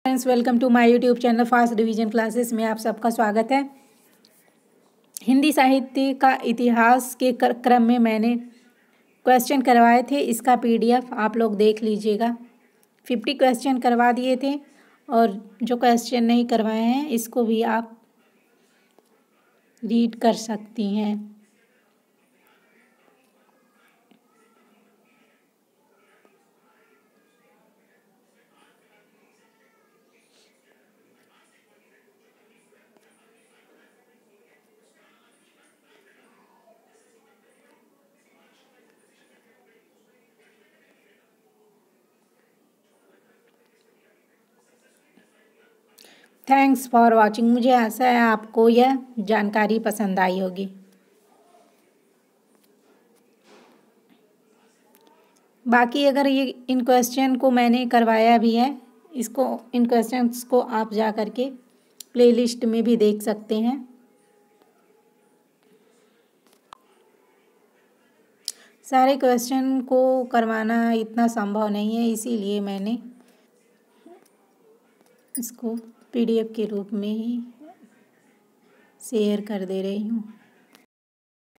Friends, welcome to my YouTube channel fast revision classes में आप सबका स्वागत है। हिंदी साहित्य का इतिहास के क्रम में मैंने क्वेश्चन करवाए थे। इसका पीडीएफ आप लोग देख लीजिएगा। 50 क्वेश्चन करवा दिए थे और जो क्वेश्चन नहीं करवाए हैं इसको भी आप रीड कर सकती हैं। Thanks for watching. मुझे आशा है आपको यह जानकारी पसंद आई होगी। बाकी अगर ये इन क्वेश्चन को मैंने करवाया भी है, इन क्वेश्चंस को आप जा कर के प्लेलिस्ट में भी देख सकते हैं। सारे क्वेश्चन को करवाना इतना संभव नहीं है, इसीलिए मैंने इसको पीडीएफ के रूप में ही शेयर कर दे रही हूँ।